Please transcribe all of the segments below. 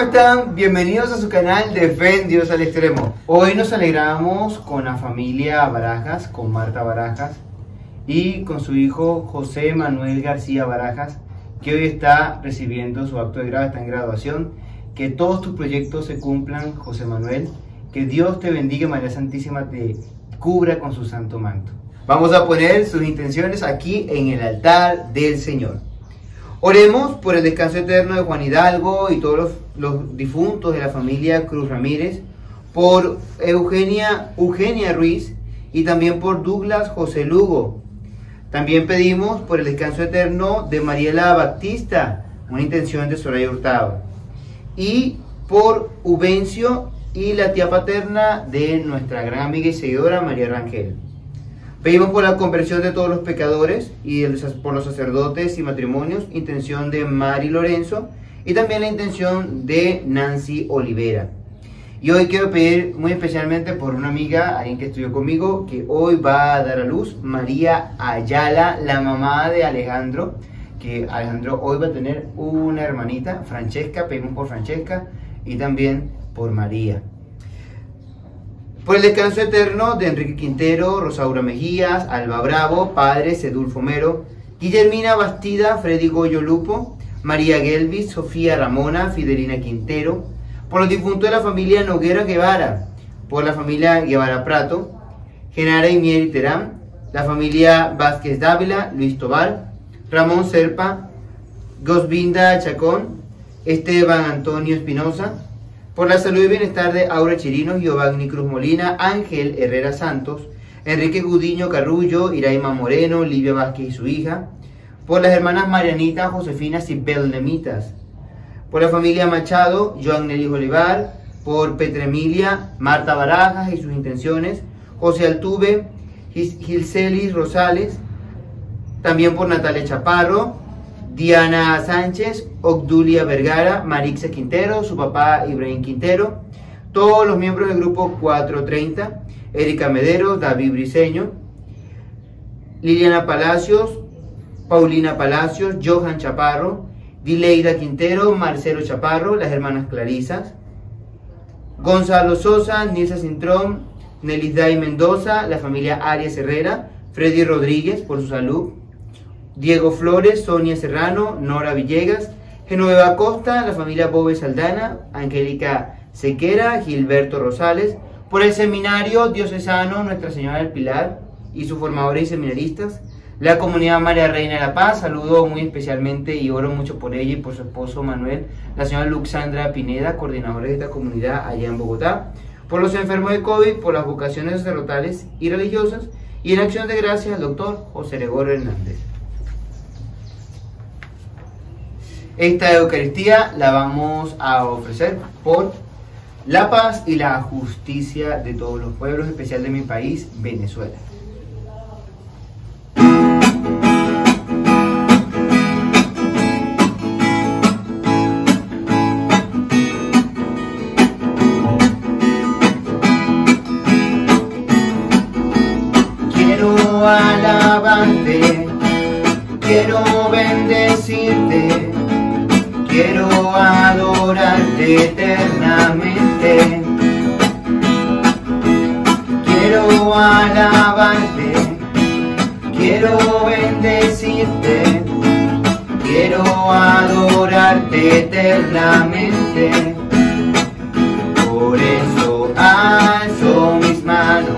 ¿cómo están? Bienvenidos a su canal de Fe en Dios al Extremo. Hoy nos alegramos con la familia Barajas, con Marta Barajas y con su hijo José Manuel García Barajas, que hoy está recibiendo su acto de grado, está en graduación. Que todos tus proyectos se cumplan, José Manuel. Que Dios te bendiga, María Santísima te cubra con su santo manto. Vamos a poner sus intenciones aquí en el altar del Señor. Oremos por el descanso eterno de Juan Hidalgo y todos los difuntos de la familia Cruz Ramírez, por Eugenia Ruiz y también por Douglas José Lugo. También pedimos por el descanso eterno de Mariela Baptista, una intención de Soraya Hurtado, y por Ubencio y la tía paterna de nuestra gran amiga y seguidora María Rangel. Pedimos por la conversión de todos los pecadores y por los sacerdotes y matrimonios, intención de Mari Lorenzo y también la intención de Nancy Olivera. Y hoy quiero pedir muy especialmente por una amiga, alguien que estudió conmigo, que hoy va a dar a luz, María Ayala, la mamá de Alejandro, que Alejandro hoy va a tener una hermanita, Francesca. Pedimos por Francesca y también por María. Por el descanso eterno de Enrique Quintero, Rosaura Mejías, Alba Bravo, Padre Sedulfo Mero, Guillermina Bastida, Freddy Goyo Lupo, María Gelvis, Sofía Ramona, Fidelina Quintero, por los difuntos de la familia Noguera Guevara, por la familia Guevara Prato, Genara y Mieri Terán, la familia Vázquez Dávila, Luis Tobar, Ramón Serpa, Gosvinda Chacón, Esteban Antonio Espinosa, por la salud y bienestar de Aura Chirino, Giovanni Cruz Molina, Ángel Herrera Santos, Enrique Gudiño Carrullo, Iraima Moreno, Livia Vázquez y su hija, por las hermanas Marianita, Josefina y Beldemitas, por la familia Machado, Joan Nelly Olivar, por Petra Emilia, Marta Barajas y sus intenciones, José Altuve, Gilcelis Rosales, también por Natalia Chaparro, Diana Sánchez, Obdulia Vergara, Marixa Quintero, su papá Ibrahim Quintero, todos los miembros del grupo 430, Erika Medero, David Briceño, Liliana Palacios, Paulina Palacios, Johan Chaparro, Dileida Quintero, Marcelo Chaparro, las hermanas Clarisas, Gonzalo Sosa, Nilsa Cintrón, Nelisday Mendoza, la familia Arias Herrera, Freddy Rodríguez por su salud, Diego Flores, Sonia Serrano, Nora Villegas, Genoveva Acosta, la familia Bobe Saldana, Angélica Sequera, Gilberto Rosales, por el seminario diocesano Nuestra Señora del Pilar y sus formadores y seminaristas, la comunidad María Reina de la Paz, saludo muy especialmente y oro mucho por ella y por su esposo Manuel, la señora Luxandra Pineda, coordinadora de esta comunidad allá en Bogotá, por los enfermos de COVID, por las vocaciones sacerdotales y religiosas, y en acción de gracias al doctor José Gregorio Hernández. Esta Eucaristía la vamos a ofrecer por la paz y la justicia de todos los pueblos, en especial de mi país, Venezuela. Quiero alabarte, quiero bendecirte, quiero adorarte eternamente. Quiero alabarte, quiero bendecirte, quiero adorarte eternamente. Por eso alzo mis manos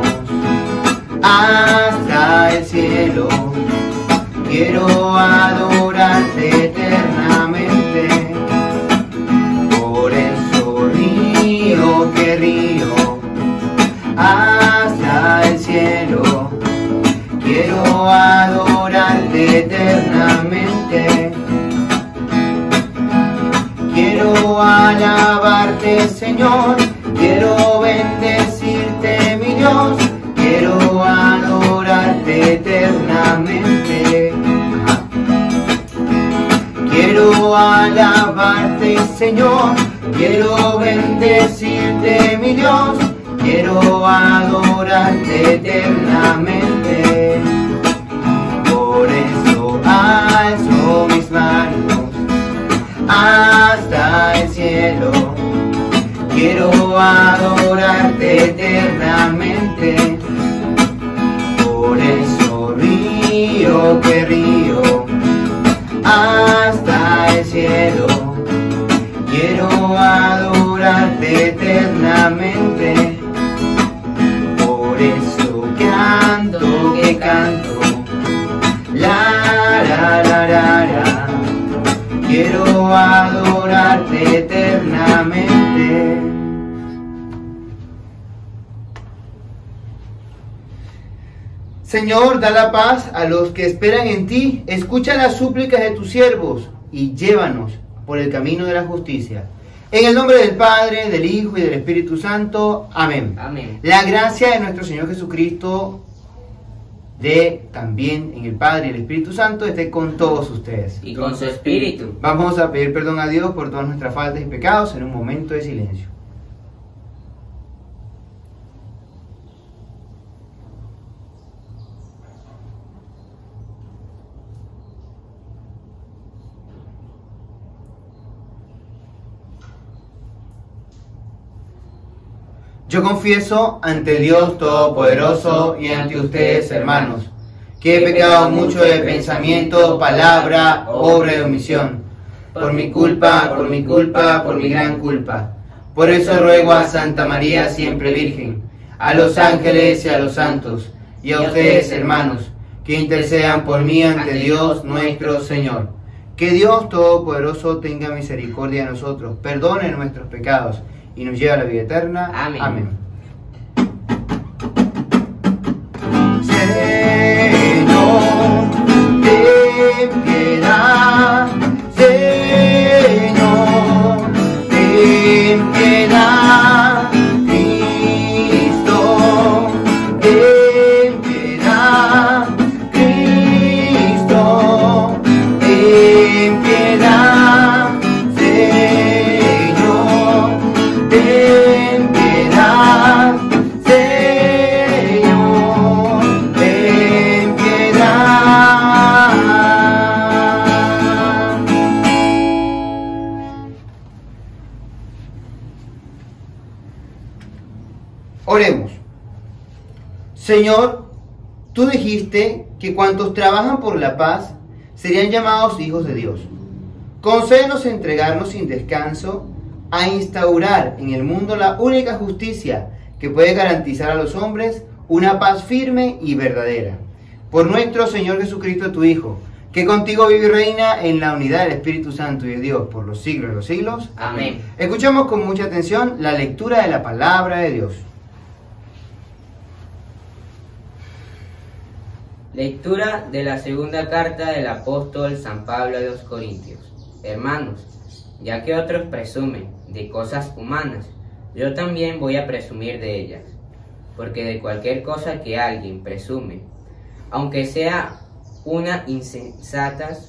hasta el cielo. Quiero adorarte eternamente. Por eso río que río hasta el cielo. Quiero adorarte eternamente. Quiero alabarte, Señor. Quiero bendecirte, mi Dios. Quiero adorarte eternamente. Quiero alabarte, Señor, quiero bendecirte, mi Dios, quiero adorarte eternamente. Por eso alzo mis manos hasta el cielo. canto que canto, la la la la la, quiero adorarte eternamente. Señor, da la paz a los que esperan en ti, escucha las súplicas de tus siervos y llévanos por el camino de la justicia. En el nombre del Padre, del Hijo y del Espíritu Santo. Amén. Amén. La gracia de nuestro Señor Jesucristo, de también en el Padre y el Espíritu Santo, esté con todos ustedes. Y con su espíritu. Vamos a pedir perdón a Dios por todas nuestras faltas y pecados en un momento de silencio. Yo confieso ante Dios Todopoderoso y ante ustedes, hermanos, que he pecado mucho de pensamiento, palabra, obra y omisión, por mi culpa, por mi gran culpa. Por eso ruego a Santa María siempre Virgen, a los ángeles y a los santos, y a ustedes, hermanos, que intercedan por mí ante Dios nuestro Señor. Que Dios Todopoderoso tenga misericordia de nosotros, perdone nuestros pecados y nos lleve a la vida eterna. Amén. Amén. Señor, ten piedad. Señor, ten piedad. Cristo, ten piedad. Cristo, ten piedad. Señor, ten piedad, Señor, ten piedad. Oremos. Señor, tú dijiste que cuantos trabajan por la paz serían llamados hijos de Dios. Concédenos entregarnos sin descanso a instaurar en el mundo la única justicia que puede garantizar a los hombres una paz firme y verdadera. Por nuestro Señor Jesucristo, tu Hijo, que contigo vive y reina en la unidad del Espíritu Santo y de Dios por los siglos de los siglos. Amén. Escuchamos con mucha atención la lectura de la palabra de Dios. Lectura de la segunda carta del apóstol San Pablo a los Corintios. Hermanos, ya que otros presumen de cosas humanas, yo también voy a presumir de ellas, porque de cualquier cosa que alguien presume, aunque sea una insensatez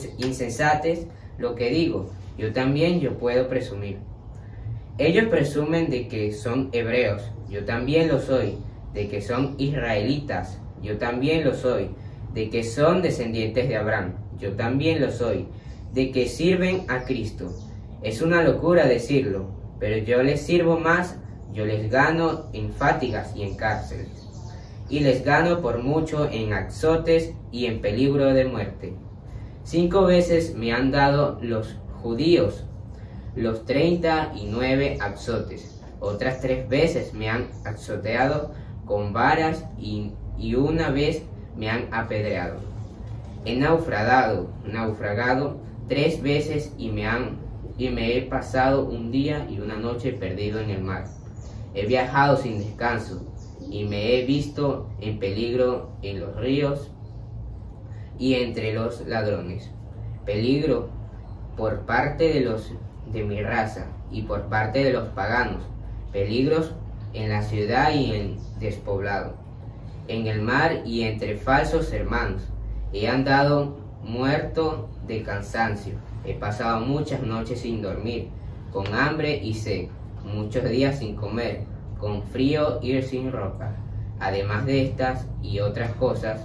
lo que digo, yo puedo presumir. Ellos presumen de que son hebreos, yo también lo soy, de que son israelitas, yo también lo soy, de que son descendientes de Abraham, yo también lo soy, de que sirven a Cristo. Es una locura decirlo, pero yo les sirvo más, yo les gano en fatigas y en cárceles, y les gano por mucho en azotes y en peligro de muerte. 5 veces me han dado los judíos los 39 azotes, otras 3 veces me han azoteado con varas y una vez me han apedreado. He naufragado 3 veces y me he pasado un día y una noche perdido en el mar. He viajado sin descanso y me he visto en peligro en los ríos y entre los ladrones. Peligro por parte de mi raza y por parte de los paganos. Peligros en la ciudad y en despoblado, en el mar y entre falsos hermanos. He andado muerto de cansancio. He pasado muchas noches sin dormir, con hambre y sed, muchos días sin comer, con frío y sin ropa. Además de estas y otras cosas,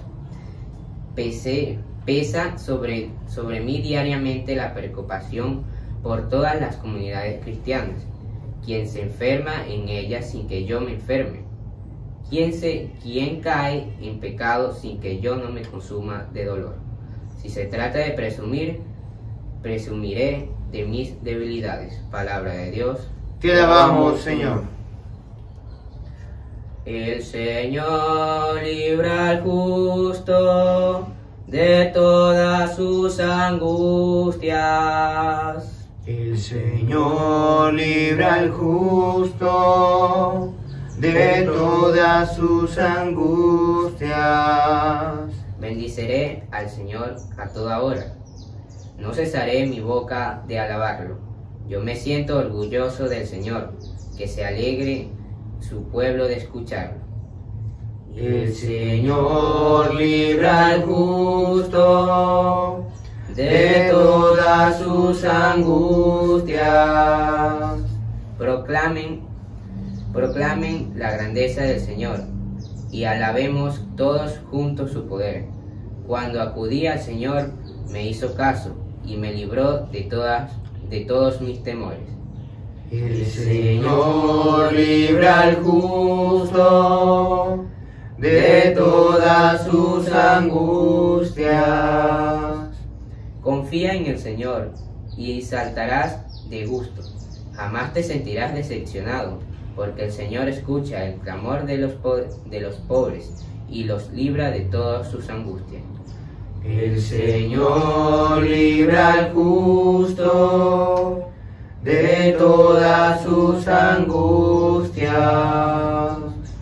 pesa sobre mí diariamente la preocupación por todas las comunidades cristianas. Quien se enferma en ellas sin que yo me enferme. Quien cae en pecado sin que yo no me consuma de dolor. Si se trata de presumir, presumiré de mis debilidades. Palabra de Dios. Te alabamos, Señor. El Señor libra al justo de todas sus angustias. El Señor libra al justo de todas sus angustias. Bendiceré al Señor a toda hora. No cesaré mi boca de alabarlo. Yo me siento orgulloso del Señor, que se alegre su pueblo de escucharlo. El Señor libra al justo de todas sus angustias. Proclamen la grandeza del Señor y alabemos todos juntos su poder. Cuando acudí al Señor, me hizo caso y me libró de todos mis temores. El Señor libra al justo de todas sus angustias. Confía en el Señor y saltarás de gusto. Jamás te sentirás decepcionado, porque el Señor escucha el clamor de los pobres y los libra de todas sus angustias. El Señor libra al justo de todas sus angustias.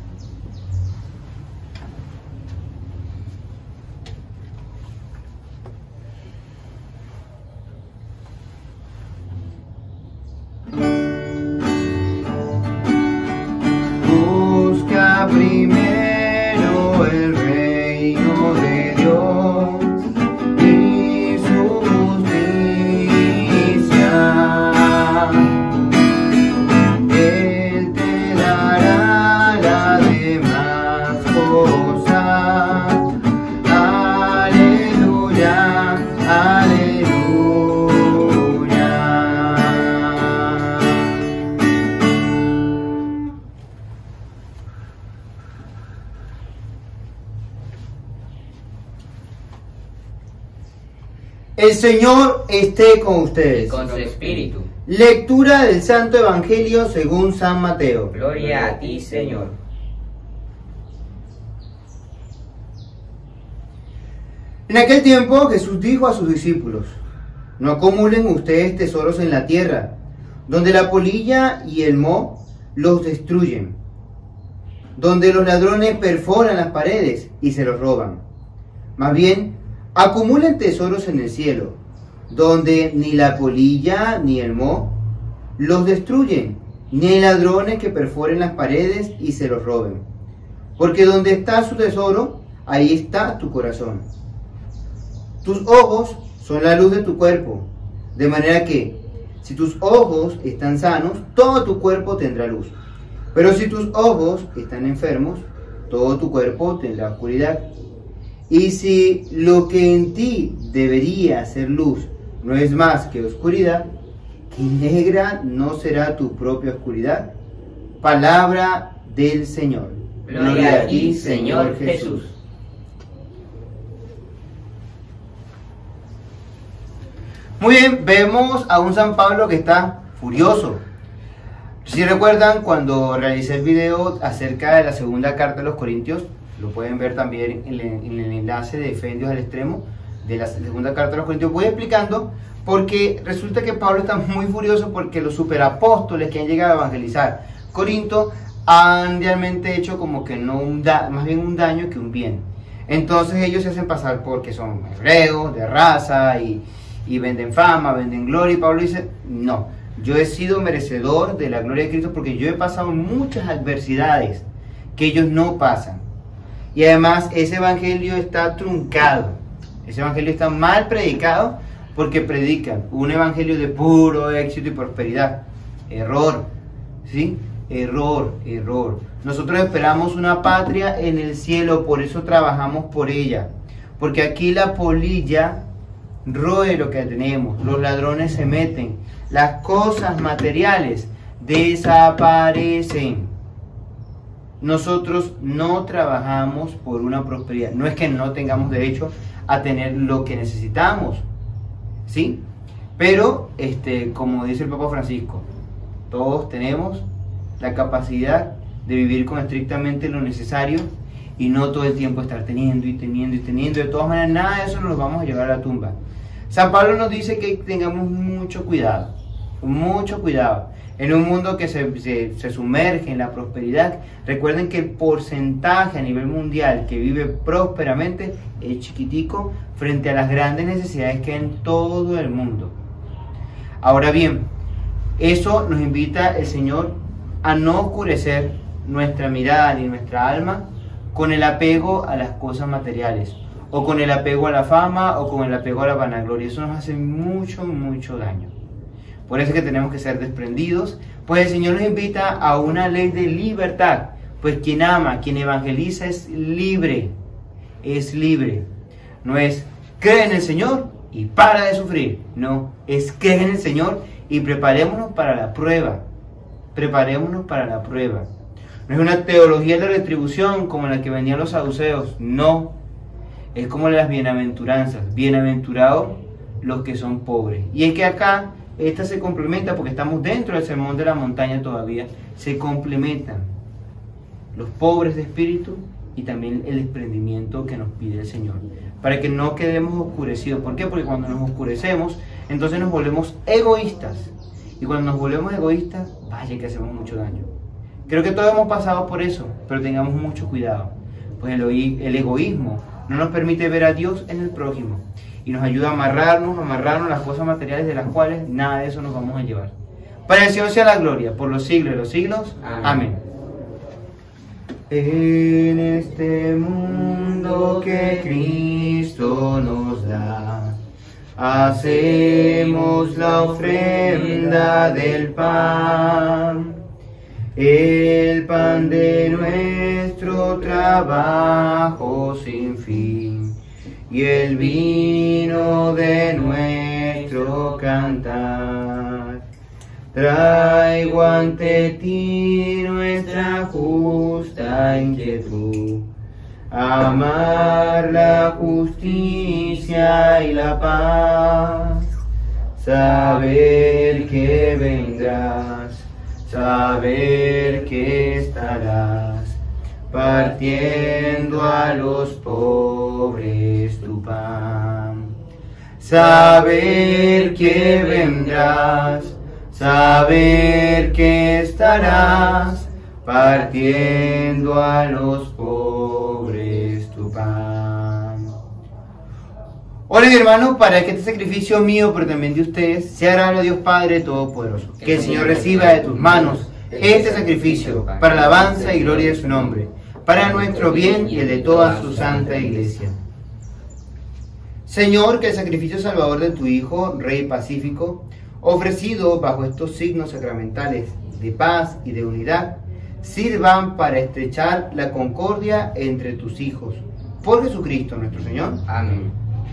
Busca primero el reino de Dios y su justicia. Él te dará las demás cosas. Aleluya, aleluya. El Señor esté con ustedes. Con su espíritu. Lectura del Santo Evangelio según San Mateo. Gloria a ti, Señor. En aquel tiempo Jesús dijo a sus discípulos: no acumulen ustedes tesoros en la tierra, donde la polilla y el moho los destruyen, donde los ladrones perforan las paredes y se los roban. Más bien, acumulen tesoros en el cielo, donde ni la polilla ni el moho los destruyen, ni hay ladrones que perforen las paredes y se los roben. Porque donde está su tesoro, ahí está tu corazón. Tus ojos son la luz de tu cuerpo, de manera que, si tus ojos están sanos, todo tu cuerpo tendrá luz. Pero si tus ojos están enfermos, todo tu cuerpo tendrá oscuridad. Y si lo que en ti debería ser luz no es más que oscuridad, ¿qué negra no será tu propia oscuridad? Palabra del Señor. Gloria a ti, Señor Jesús. Muy bien, vemos a un San Pablo que está furioso. Si recuerdan, cuando realicé el video acerca de la segunda carta de los Corintios, lo pueden ver también en el enlace de Fe en Dios al Extremo, de la segunda carta de los Corintios, voy explicando, porque resulta que Pablo está muy furioso porque los superapóstoles que han llegado a evangelizar Corinto han realmente hecho como que no más bien un daño que un bien. Entonces ellos se hacen pasar porque son hebreos, de raza, y venden fama, venden gloria, y Pablo dice: no, yo he sido merecedor de la gloria de Cristo porque yo he pasado muchas adversidades que ellos no pasan. Y además ese evangelio está truncado, ese evangelio está mal predicado, porque predican un evangelio de puro éxito y prosperidad. Error, ¿sí? Error. Nosotros esperamos una patria en el cielo, por eso trabajamos por ella, porque aquí la polilla roe lo que tenemos, los ladrones se meten, las cosas materiales desaparecen. Nosotros no trabajamos por una prosperidad. No es que no tengamos derecho a tener lo que necesitamos, ¿sí? Pero, como dice el Papa Francisco, todos tenemos la capacidad de vivir con estrictamente lo necesario y no todo el tiempo estar teniendo y teniendo y teniendo. De todas maneras, nada de eso nos lo vamos a llevar a la tumba. San Pablo nos dice que tengamos mucho cuidado, en un mundo que se sumerge en la prosperidad. Recuerden que el porcentaje a nivel mundial que vive prósperamente es chiquitico frente a las grandes necesidades que hay en todo el mundo. Ahora bien, eso nos invita el Señor a no oscurecer nuestra mirada ni nuestra alma con el apego a las cosas materiales, o con el apego a la fama, o con el apego a la vanagloria. Eso nos hace mucho, mucho daño. Por eso es que tenemos que ser desprendidos, pues el Señor nos invita a una ley de libertad, pues quien ama, quien evangeliza es libre, No es cree en el Señor y para de sufrir, no, es cree en el Señor y preparémonos para la prueba, No es una teología de retribución como la que venían los saduceos, no, es como las bienaventuranzas, bienaventurados los que son pobres. Y es que acá esta se complementa, porque estamos dentro del sermón de la montaña todavía, se complementan los pobres de espíritu y también el desprendimiento que nos pide el Señor, para que no quedemos oscurecidos. ¿Por qué? Porque cuando nos oscurecemos, entonces nos volvemos egoístas, y cuando nos volvemos egoístas, vaya que hacemos mucho daño. Creo que todos hemos pasado por eso, pero tengamos mucho cuidado, pues el egoísmo no nos permite ver a Dios en el prójimo, y nos ayuda a amarrarnos las cosas materiales, de las cuales nada de eso nos vamos a llevar. Para el Señor sea la gloria, por los siglos de los siglos. Amén. En este mundo que Cristo nos da, hacemos la ofrenda del pan, el pan de nuestro trabajo sin fin, y el vino de nuestro cantar. Traigo ante ti nuestra justa inquietud, amar la justicia y la paz, saber que vendrás, saber que estarás partiendo a los pobres tu pan, saber que vendrás, saber que estarás partiendo a los pobres tu pan. Hola mi hermano, para que este sacrificio mío, pero también de ustedes, sea agradable a Dios Padre Todopoderoso. Que el Señor reciba de tus manos este sacrificio para la alabanza y gloria de su nombre, para nuestro bien y el de toda su santa iglesia. Señor, que el sacrificio salvador de tu Hijo, Rey pacífico, ofrecido bajo estos signos sacramentales de paz y de unidad, sirvan para estrechar la concordia entre tus hijos. Por Jesucristo nuestro Señor. Amén.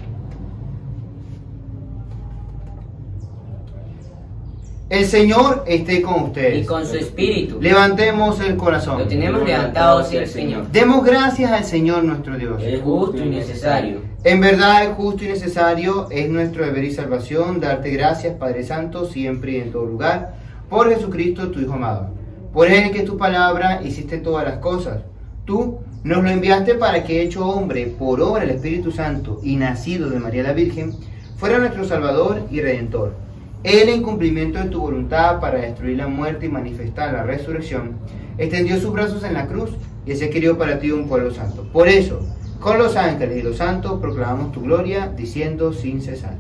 El Señor esté con ustedes. Y con su espíritu. Levantemos el corazón. Lo tenemos levantado hacia el Señor. Demos gracias al Señor nuestro Dios. Es justo y necesario. En verdad es justo y necesario, es nuestro deber y salvación darte gracias, Padre Santo, siempre y en todo lugar, por Jesucristo tu Hijo amado. Por Él que tu palabra hiciste todas las cosas. Tú nos lo enviaste para que, hecho hombre por obra del Espíritu Santo y nacido de María la Virgen, fuera nuestro Salvador y Redentor. Él, en cumplimiento de tu voluntad para destruir la muerte y manifestar la resurrección, extendió sus brazos en la cruz y se adquirió para ti un pueblo santo. Por eso, con los ángeles y los santos proclamamos tu gloria, diciendo sin cesar.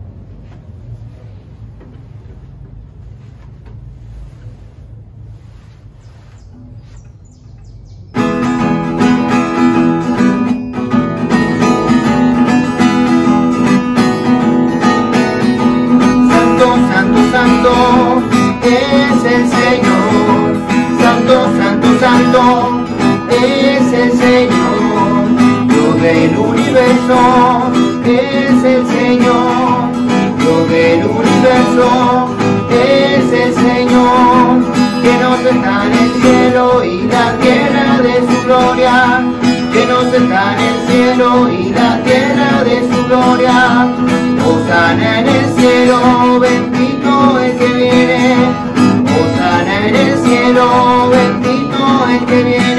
Santo es el Señor, Santo, Santo, Santo es el Señor, Dios del universo es el Señor, Dios del universo es el Señor, que nos está en el cielo y la tierra de su gloria, que nos está en el cielo y la tierra de su gloria. Hosana en el cielo, bendito el que viene. Hosana en el cielo, bendito el que viene.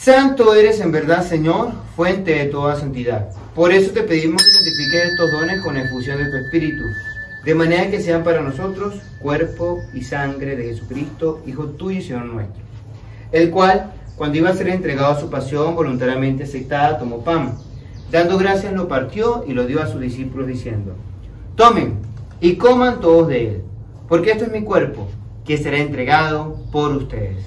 Santo eres en verdad, Señor, fuente de toda santidad. Por eso te pedimos que santifiques estos dones con la efusión de tu Espíritu, de manera que sean para nosotros cuerpo y sangre de Jesucristo, Hijo tuyo y Señor nuestro, el cual, cuando iba a ser entregado a su pasión voluntariamente aceptada, tomó pan, dando gracias lo partió y lo dio a sus discípulos diciendo: tomen y coman todos de él, porque esto es mi cuerpo, que será entregado por ustedes.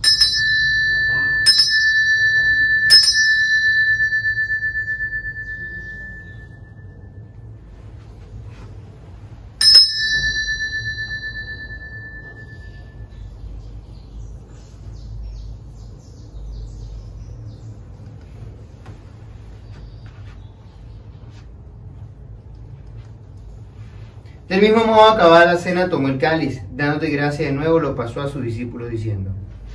Del mismo modo, acabada la cena, tomó el cáliz, dándote gracia de nuevo, lo pasó a sus discípulos diciendo: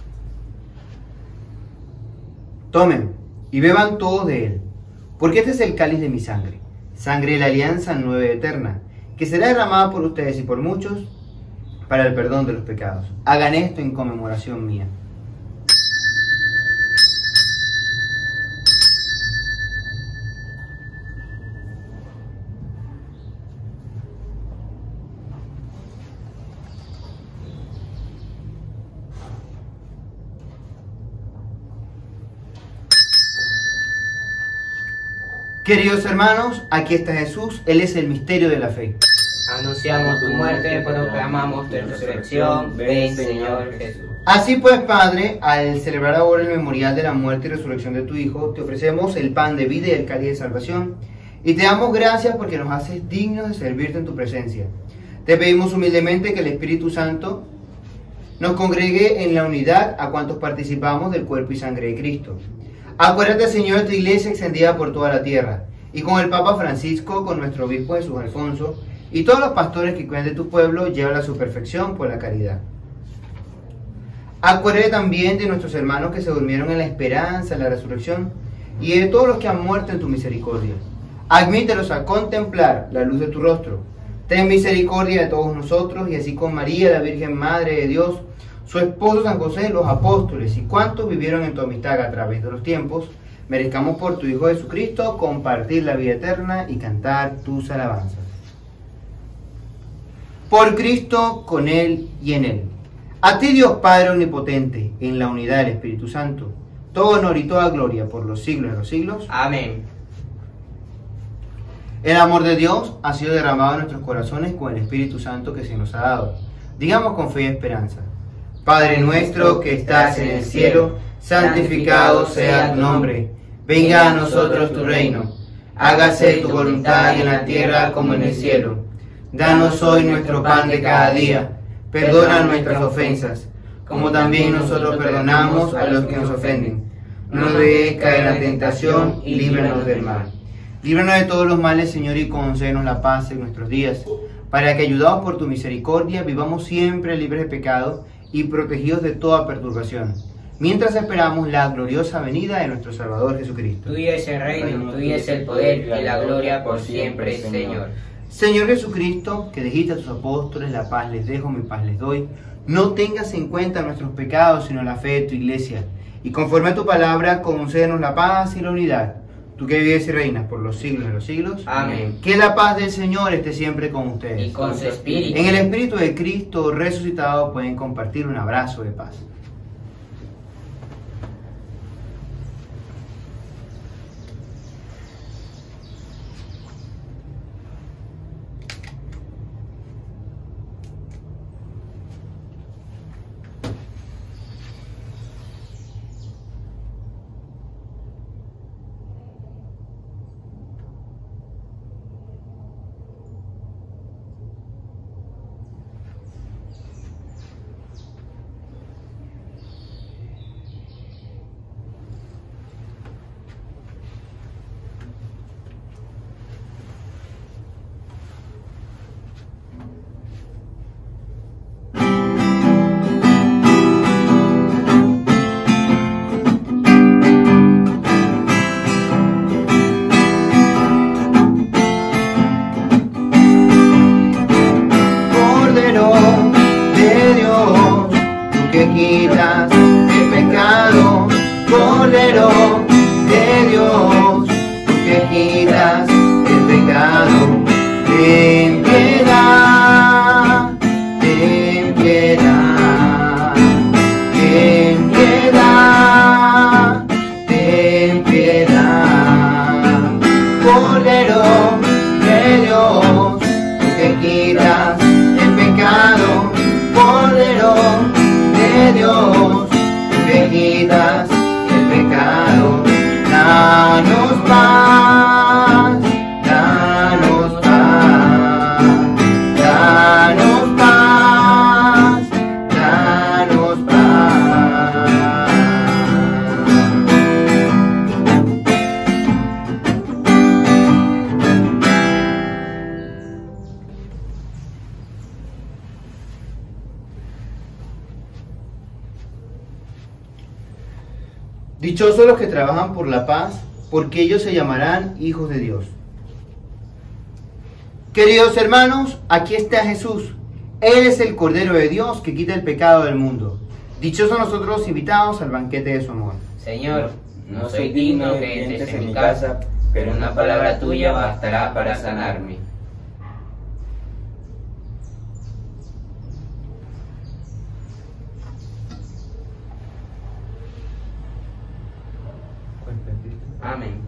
tomen y beban todos de él, porque este es el cáliz de mi sangre, sangre de la alianza nueva y eterna, que será derramada por ustedes y por muchos para el perdón de los pecados. Hagan esto en conmemoración mía. Queridos hermanos, aquí está Jesús, Él es el misterio de la fe. Anunciamos tu muerte, proclamamos tu resurrección. Ven, Señor Jesús. Así pues, Padre, al celebrar ahora el memorial de la muerte y resurrección de tu Hijo, te ofrecemos el pan de vida y el cáliz de salvación, y te damos gracias porque nos haces dignos de servirte en tu presencia. Te pedimos humildemente que el Espíritu Santo nos congregue en la unidad a cuantos participamos del cuerpo y sangre de Cristo. Acuérdate, Señor, de tu iglesia extendida por toda la tierra, y con el Papa Francisco, con nuestro obispo Jesús Alfonso, y todos los pastores que cuidan de tu pueblo, llévala a su perfección por la caridad. Acuérdate también de nuestros hermanos que se durmieron en la esperanza, en la resurrección, y de todos los que han muerto en tu misericordia. Admítelos a contemplar la luz de tu rostro. Ten misericordia de todos nosotros, y así con María, la Virgen Madre de Dios, su esposo San José, los apóstoles y cuantos vivieron en tu amistad a través de los tiempos, merezcamos por tu Hijo Jesucristo compartir la vida eterna y cantar tus alabanzas. Por Cristo, con Él y en Él. A ti, Dios Padre Omnipotente, en la unidad del Espíritu Santo, todo honor y toda gloria por los siglos de los siglos. Amén. El amor de Dios ha sido derramado en nuestros corazones con el Espíritu Santo que se nos ha dado. Digamos con fe y esperanza: Padre nuestro que estás en el cielo, santificado sea tu nombre. Venga a nosotros tu reino. Hágase tu voluntad en la tierra como en el cielo. Danos hoy nuestro pan de cada día. Perdona nuestras ofensas, como también nosotros perdonamos a los que nos ofenden. No nos dejes caer en la tentación y líbranos del mal. Líbranos de todos los males, Señor, y concédenos la paz en nuestros días, para que, ayudados por tu misericordia, vivamos siempre libres de pecado y protegidos de toda perturbación, mientras esperamos la gloriosa venida de nuestro Salvador Jesucristo. Tuyo es el reino, tuyo es el poder y la gloria por siempre, Señor. Señor Jesucristo, que dijiste a tus apóstoles: la paz les dejo, mi paz les doy, no tengas en cuenta nuestros pecados, sino la fe de tu iglesia, y conforme a tu palabra, concédenos la paz y la unidad. Tú que vives y reinas por los siglos de los siglos. Amén. Que la paz del Señor esté siempre con ustedes. Y con su espíritu. En el Espíritu de Cristo resucitado pueden compartir un abrazo de paz. Dichosos los que trabajan por la paz, porque ellos se llamarán hijos de Dios. Queridos hermanos, aquí está Jesús. Él es el Cordero de Dios que quita el pecado del mundo. Dichosos nosotros los invitados al banquete de su amor. Señor, no soy digno que entres en mi casa, pero una palabra tuya bastará para sanarme. Amén.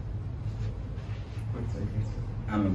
Amén.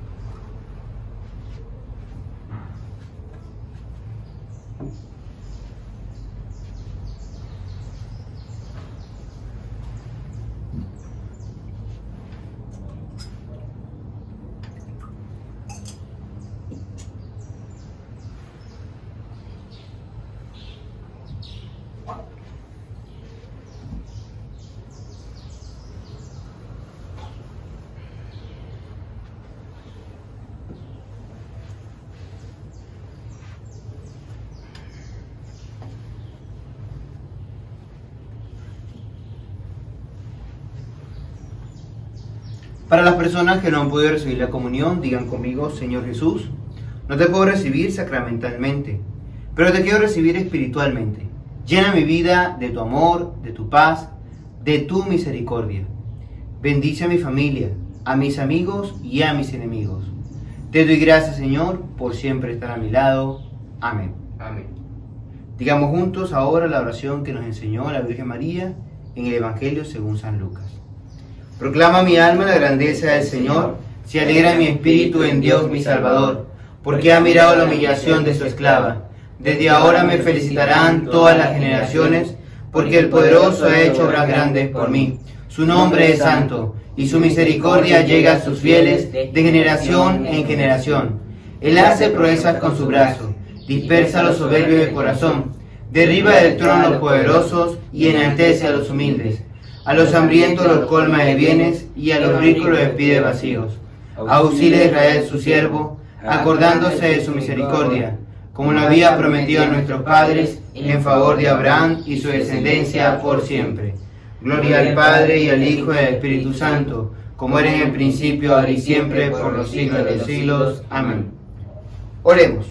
Para las personas que no han podido recibir la comunión, digan conmigo: Señor Jesús, no te puedo recibir sacramentalmente, pero te quiero recibir espiritualmente. Llena mi vida de tu amor, de tu paz, de tu misericordia. Bendice a mi familia, a mis amigos y a mis enemigos. Te doy gracias, Señor, por siempre estar a mi lado. Amén. Amén. Digamos juntos ahora la oración que nos enseñó la Virgen María en el Evangelio según San Lucas. Proclama mi alma la grandeza del Señor, se alegra mi espíritu en Dios mi Salvador, porque ha mirado la humillación de su esclava. Desde ahora me felicitarán todas las generaciones, porque el poderoso ha hecho obras grandes por mí. Su nombre es santo, y su misericordia llega a sus fieles de generación en generación. Él hace proezas con su brazo, dispersa a los soberbios de corazón, derriba del trono a los poderosos y enaltece a los humildes. A los hambrientos los colma de bienes y a los ricos los despide vacíos. Auxilia a Israel su siervo, acordándose de su misericordia, como lo había prometido a nuestros padres, en favor de Abraham y su descendencia por siempre. Gloria al Padre y al Hijo y al Espíritu Santo, como era en el principio, ahora y siempre, por los siglos de los siglos. Amén. Oremos.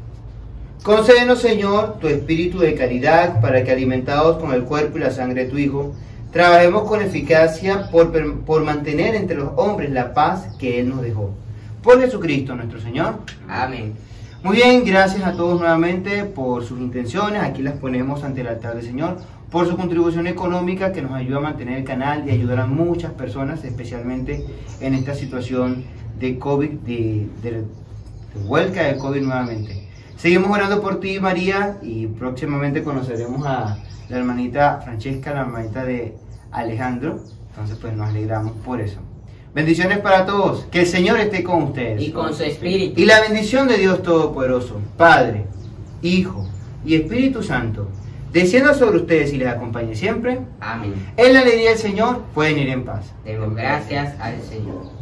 Concédenos, Señor, tu espíritu de caridad, para que, alimentados con el cuerpo y la sangre de tu Hijo, trabajemos con eficacia por mantener entre los hombres la paz que Él nos dejó. Por Jesucristo nuestro Señor. Amén. Muy bien, gracias a todos nuevamente por sus intenciones. Aquí las ponemos ante el altar del Señor. Por su contribución económica que nos ayuda a mantener el canal y ayudar a muchas personas, especialmente en esta situación de COVID, de vuelta de COVID nuevamente. Seguimos orando por ti, María, y próximamente conoceremos a la hermanita Francesca, la hermanita de Alejandro. Entonces pues nos alegramos por eso. Bendiciones para todos, que el Señor esté con ustedes. Y con su espíritu. Y la bendición de Dios Todopoderoso, Padre, Hijo y Espíritu Santo, descienda sobre ustedes y les acompañe siempre. Amén. En la alegría del Señor pueden ir en paz. Demos gracias al Señor.